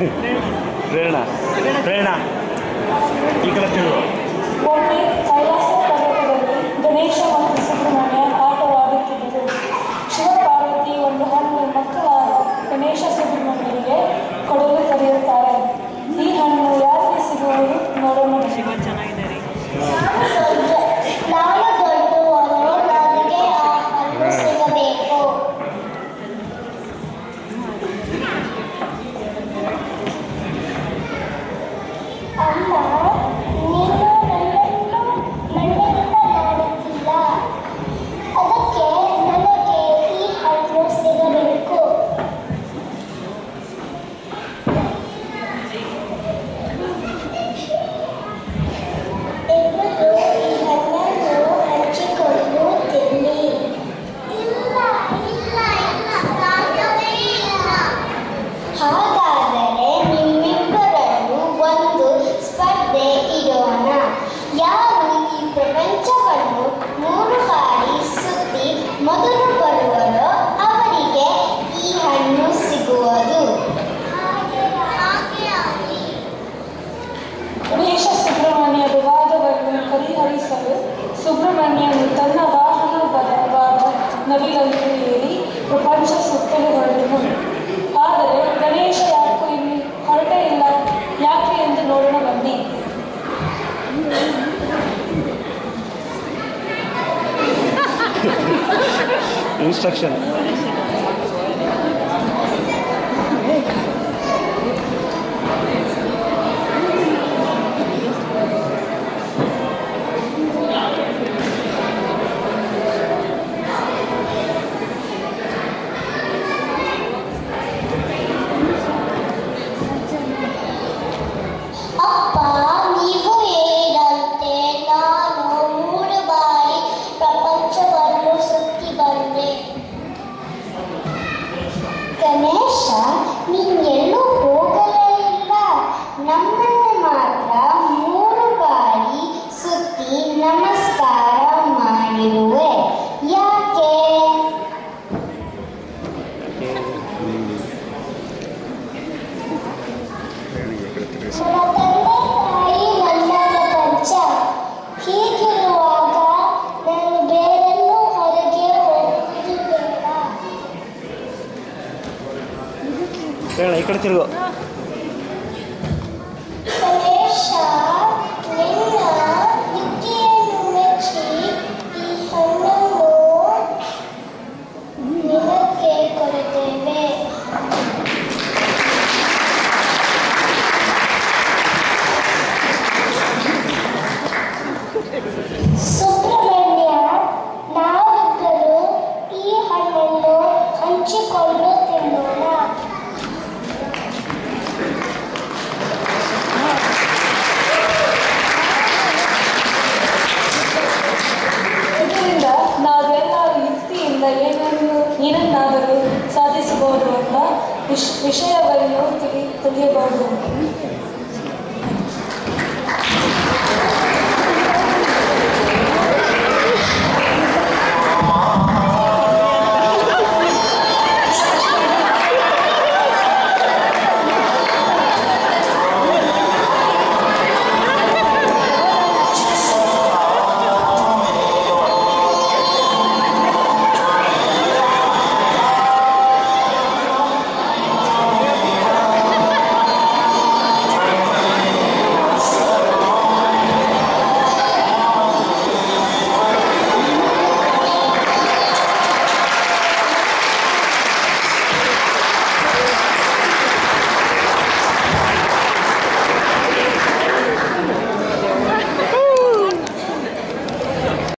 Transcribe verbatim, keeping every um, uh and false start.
ಪ್ರೇರಣಾ ಪ್ರೇರಣಾ ಈ ಕಡೆ ತಿರುಗು. ಒಮ್ಮೆ ಕೈಲಾಸ ಪರ್ವತದಲ್ಲಿ ಗಣೇಶ ಮತ್ತು ಸುಬ್ರಹ್ಮಣ್ಯ ಆಟವಾಡುತ್ತಿದ್ದರು. ಶಿವಪಾರ್ವತಿ ಒಂದು ಹಣ್ಣು ಮಕ್ಕಳಾದ ಗಣೇಶ ಸುಬ್ರಹ್ಮಣ್ಯನಿಗೆ ಕೊಡಲು ಕರೆಯುತ್ತಾರೆ. ಈ ಹಣ್ಣು ಯಾರಿಗೆ ಸಿಗುವುದು ನೋಡೋಣ. ಚೆನ್ನಾಗಿದ್ದಾರೆ. ನಾನು ದೊಡ್ಡವನು, ನನಗೆ ಆ ಹಣ್ಣು ಸಿಗಬೇಕು. ಅಮ್ಮ, ನೀನು ನನ್ನನ್ನು ಮಣ್ಣಿನಿಂದ ಮಾಡುತ್ತಿಲ್ಲ. ಅದಕ್ಕೆ ನನಗೆ ಈ ಹಣ್ಣು ಸಿಗಬೇಕು. ಇಬ್ಬರು ಈ ಹಣ್ಣನ್ನು ಹಂಚಿಕೊಂಡು ತಿನ್ನಿ. ಇಲ್ಲ ಇಲ್ಲ ಇಲ್ಲ ಸಾಧ್ಯವೇ ಇಲ್ಲ. ಹಾಗಾದರೆ ನಿಮ್ಮಿಬ್ಬರನ್ನು ಒಂದು ಸ್ಪರ್ಧೆ ಇಡೋಣ. ಯಾರು ಈ ಪ್ರಪಂಚವನ್ನು ಮೂರು ಬಾರಿ ಸುತ್ತಿ ಮೊದಲು ಬರುವರೋ ಅವರಿಗೆ ಈ ಹಣ್ಣು ಸಿಗುವುದು. ಗಣೇಶ ಸುಬ್ರಹ್ಮಣ್ಯ ವಿವಾದವನ್ನು ಪರಿಹರಿಸಲು ಸುಬ್ರಹ್ಮಣ್ಯನು ತನ್ನ ವಾಹನವಾದ ನವಿಲನ್ನು ಏರಿ ಪ್ರಪಂಚ ಸುತ್ತಲು ಹೊರಟನು. ಆದರೆ ಗಣೇಶ ಯಾಕೋ ಇಲ್ಲಿ ಹೊರಟೇ ಇಲ್ಲ. ಯಾಕೆ ಎಂದು ನೋಡೋಣ ಬನ್ನಿ. ಇನ್ಸ್ಟ್ರಕ್ಷನ್. ಅಪ್ಪ, ನೀವು ಹೇಳಿದಂತೆ ನಾನು ಮೂರು ಬಾರಿ ಪ್ರಪಂಚವನ್ನು ಸುತ್ತಿ ಬಂದೆ. ಗಣೇಶ, ನೀನೆಲ್ಲೂ ಹೋಗಲೇ ಇಲ್ಲ. ನಮ್ಮನ್ನು ಮಾತ್ರ ಮೂರು ಬಾರಿ ಸುತ್ತಿ ನಮಸ್ಕಾರ ಮಾಡಿರುವೆ. ಯಾಕೆ? ನನ್ನ ತಂದೆ ತಾಯಿ ನನ್ನ ಪ್ರಪಂಚ. ಹೀಗಿರುವಾಗ ನಾನು ಬೇರೆಲ್ಲೂ ಹೊರಗೆ ಹೋಗುವುದು ಬೇಡ. ಪ್ರೇರಣಾ ಈ ಕಡೆ ತಿರುಗು.